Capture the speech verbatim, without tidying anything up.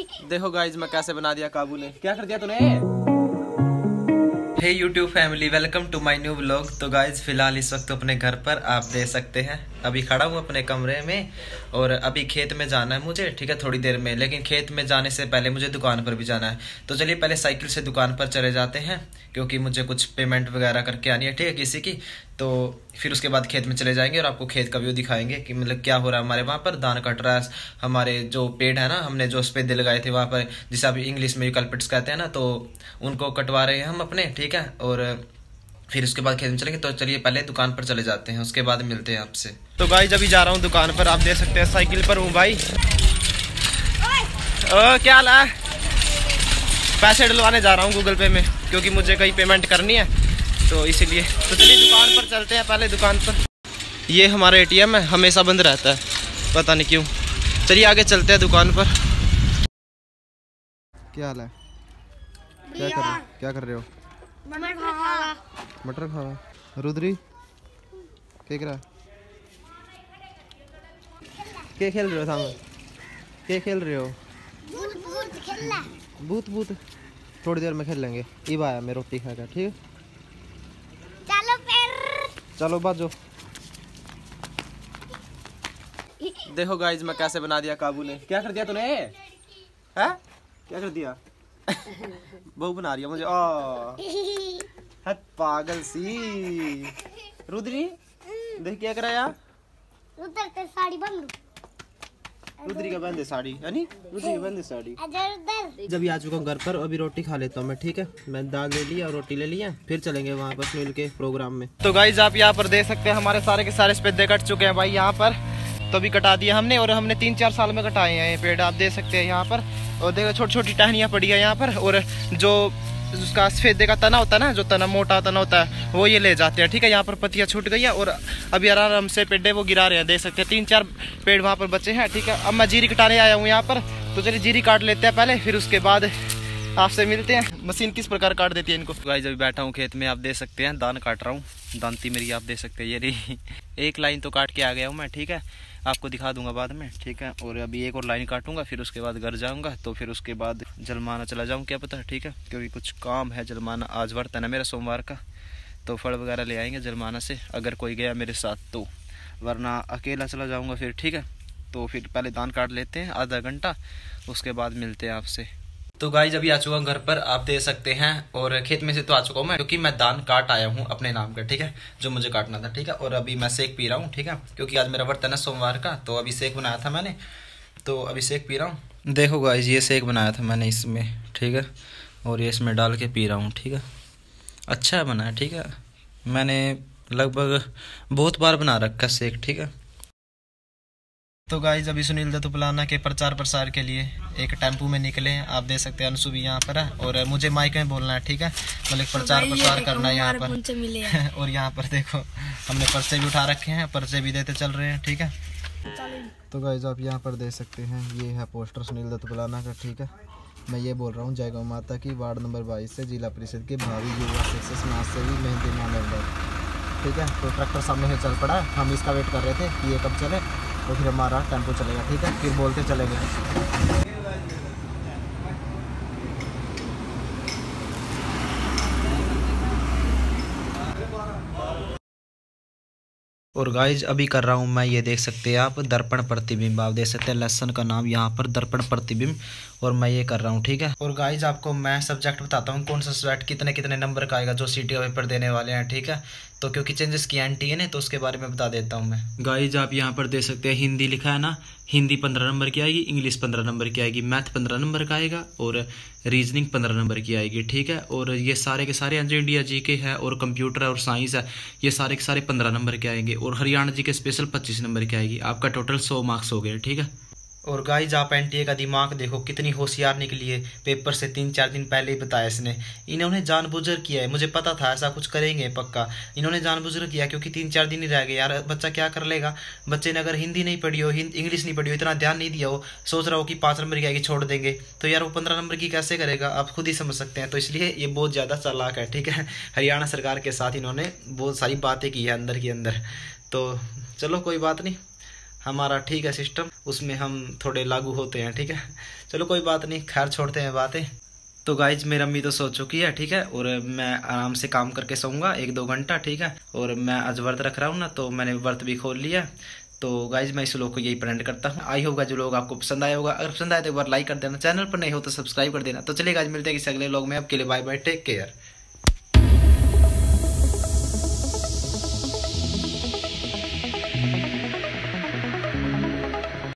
देखो गाइज मैं कैसे बना दिया काबू ने। क्या कर दिया तूने? Hey YouTube family, welcome to my new vlog. तो गाइज फिलहाल इस वक्त अपने घर पर आप देख सकते हैं, अभी खड़ा हूँ अपने कमरे में और अभी खेत में जाना है मुझे, ठीक है, थोड़ी देर में। लेकिन खेत में जाने से पहले मुझे दुकान पर भी जाना है, तो चलिए पहले साइकिल से दुकान पर चले जाते हैं, क्योंकि मुझे कुछ पेमेंट वगैरह करके आनी है, ठीक है, किसी की। तो फिर उसके बाद खेत में चले जाएंगे और आपको खेत का व्यू दिखाएंगे कि मतलब क्या हो रहा है हमारे वहाँ पर। धान कट रहा है, हमारे जो पेड़ है ना, हमने जो उस पर दिल लगाए थे वहाँ पर, जिसे अभी इंग्लिश में यूकलिप्टस कहते हैं ना, तो उनको कटवा रहे हैं हम अपने, ठीक है। और फिर उसके बाद खेत में चलेंगे। तो चलिए पहले दुकान पर चले जाते हैं, उसके बाद मिलते हैं आपसे। तो गाइस अभी जा रहा हूँ दुकान पर, आप देख सकते हैं साइकिल पर हूँ भाई। ओ क्या हाल है? पैसे डलवाने जा रहा हूँ गूगल पे में, क्योंकि मुझे कहीं पेमेंट करनी है, तो इसीलिए। तो चलिए दुकान पर चलते हैं पहले दुकान पर। ये हमारा एटीएम है, हमेशा बंद रहता है, पता नहीं क्यों। चलिए आगे चलते हैं दुकान पर। क्या हाल है? क्या कर रहे हो? क्या कर रहे हो? मटर खावा। रुद्री क्या कर रहा? क्या खेल रहे हो सामने? क्या खेल रहे हो? भूत भूत खेल रहा। भूत भूत थोड़ी देर में खेल लेंगे। इब आया मैं रोटी खाकर, ठीक है। चलो फिर चलो बाजो। देखो गाइज मैं कैसे बना दिया काबू ने। क्या कर दिया तूने? हैं? क्या कर दिया? बहू बना रही है मुझे। ओ हट पागल सी। रुद्री देख क्या कर रहा है यार? उधर ते साड़ी बंद। रुद्री का बंद है साड़ी, यानी रुद्री का बंद है साड़ी। इधर उधर। जब आ चुका हूँ घर पर, अभी रोटी खा लेता हूँ मैं, ठीक है। मैं दाल ले लिया और रोटी ले लिया, फिर चलेंगे वहाँ पर सुनील के प्रोग्राम में। तो गाइज आप यहाँ पर देख सकते हैं हमारे सारे के सारे सफेदे कट चुके हैं भाई यहाँ पर। तो अभी कटा दिया हमने, और हमने तीन चार साल में कटाए हैं ये पेड़, आप देख सकते हैं यहाँ पर। और देखो छोटी छोटी टहनियाँ पड़ी है यहाँ पर, और जो उसका सफेदे का तना होता है ना, जो तना मोटा तना होता है, वो ये ले जाते हैं, ठीक है। यहाँ पर पत्तियाँ छूट गई है और अभी आराम से पेड़े वो गिरा रहे हैं, देख सकते हैं। तीन चार पेड़ वहाँ पर बचे हैं, ठीक है। अब मैं जीरी कटाने आया हूँ यहाँ पर, तो चलिए जीरी काट लेते हैं पहले, फिर उसके बाद आपसे मिलते हैं। मशीन किस प्रकार काट देती है इनको। गाइस अभी बैठा हूँ खेत में, आप देख सकते हैं धान काट रहा हूँ। दांती मेरी आप देख सकते हैं, ये रही। एक लाइन तो काट के आ गया हूँ मैं, ठीक है, आपको दिखा दूंगा बाद में, ठीक है। और अभी एक और लाइन काटूंगा, फिर उसके बाद घर जाऊंगा, तो फिर उसके बाद जलमाना चला जाऊँ, क्या पता, ठीक है, क्योंकि कुछ काम है। जलमाना आज व्रत है ना मेरा सोमवार का, तो फल वगैरह ले आएंगे जलमाना से, अगर कोई गया मेरे साथ तो, वरना अकेला चला जाऊँगा फिर, ठीक है। तो फिर पहले धान काट लेते हैं आधा घंटा, उसके बाद मिलते हैं आपसे। तो गाइस अभी आ चुका हूँ घर पर, आप देख सकते हैं। और खेत में से तो आ चुका हूँ मैं, क्योंकि मैं धान काट आया हूँ अपने नाम का, ठीक है, जो मुझे काटना था, ठीक है। और अभी मैं सेक पी रहा हूँ, ठीक है, क्योंकि आज मेरा व्रत है ना सोमवार का, तो अभी सेक बनाया था मैंने, तो अभी सेक पी रहा हूँ। देखो गाइस ये सेक बनाया था मैंने इसमें, ठीक है, और ये इसमें डाल के पी रहा हूँ, ठीक है। अच्छा बना है, ठीक है। मैंने लगभग बहुत बार बना रखा है सेक, ठीक है। तो गाइज अभी सुनील दत्त उपलाना के प्रचार प्रसार के लिए एक टेम्पू में निकले हैं, आप देख सकते हैं। अंशु भी यहाँ पर है, और मुझे माइक में बोलना है, ठीक है, मतलब प्रचार प्रसार करना है यहाँ पर। और यहाँ पर देखो हमने पर्चे भी उठा रखे हैं, पर्चे भी देते चल रहे हैं, ठीक है। तो गाइज आप यहाँ पर देख सकते हैं, ये है पोस्टर सुनील दत्त उपलाना का, ठीक है। मैं ये बोल रहा हूँ, जय गौ माता की, वार्ड नंबर बाईस से जिला परिषद के भावी युवा शिक्षक समाज सेवी मेहंदी मानव, ठीक है। तो ट्रैक्टर सामने से चल पड़ा है, हम इसका वेट कर रहे थे कि ये कब चले, तो फिर हमारा टेम्पो चलेगा, ठीक है, फिर बोलते चलेंगे। और गाइज अभी कर रहा हूँ मैं, ये देख सकते हैं आप, दर्पण प्रतिबिंब, आप देख सकते हैं लेसन का नाम यहाँ पर दर्पण प्रतिबिंब, और मैं ये कर रहा हूँ, ठीक है। और गाइज आपको मैं सब्जेक्ट बताता हूँ कौन सा सब्जेक्ट कितने कितने नंबर का आएगा, जो सीटी का पेपर देने वाले हैं, ठीक है। तो क्योंकि चेंजेस की एंटी है ना, तो उसके बारे में बता देता हूँ मैं। गाइज आप यहाँ पर देख सकते हैं हिंदी लिखा है ना, हिंदी पंद्रह नंबर की आएगी, इंग्लिश पंद्रह नंबर की आएगी, मैथ पंद्रह नंबर का आएगा, और रीजनिंग पंद्रह नंबर की आएगी, ठीक है। और ये सारे के सारे इंडिया जी के है, और कंप्यूटर और साइंस है, ये सारे के सारे पंद्रह नंबर के आएंगे, और हरियाणा जी के स्पेशल पच्चीस नंबर की आएगी। आपका टोटल सौ मार्क्स हो गए, ठीक है। और गाइज आप एनटीए का दिमाग देखो कितनी होशियार निकली है, पेपर से तीन चार दिन पहले ही बताया इसने। इन्होंने जानबूझकर किया है, मुझे पता था ऐसा कुछ करेंगे पक्का, इन्होंने जानबूझकर किया, क्योंकि तीन चार दिन ही रह गए यार, बच्चा क्या कर लेगा। बच्चे ने अगर हिंदी नहीं पढ़ी हो, इंग्लिश नहीं पढ़ी हो, इतना ध्यान नहीं दिया हो, सोच रहा हो कि पाँच नंबर की आएगी छोड़ देंगे, तो यार वो पंद्रह नंबर की कैसे करेगा, आप खुद ही समझ सकते हैं। तो इसलिए ये बहुत ज़्यादा चालाक है, ठीक है। हरियाणा सरकार के साथ इन्होंने बहुत सारी बातें की है अंदर के अंदर। तो चलो कोई बात नहीं, हमारा ठीक है सिस्टम, उसमें हम थोड़े लागू होते हैं, ठीक है। चलो कोई बात नहीं, खैर छोड़ते हैं बातें। तो गाइज मेरी अम्मी तो सो चुकी है, ठीक है, और मैं आराम से काम करके सोऊंगा एक दो घंटा, ठीक है। और मैं आज व्रत रख रहा हूँ ना, तो मैंने व्रत भी खोल लिया। तो गाइज मैं इस लोग को यही प्रेजेंट करता हूँ। आई होगा जो लोग आपको पसंद आया होगा, अगर पसंद आए तो एक बार लाइक कर देना, चैनल पर नहीं हो तो सब्सक्राइब कर देना। तो चलिए गाइज मिलते हैं किसी अगले लोग में, आपके लिए बाय बाय, टेक केयर।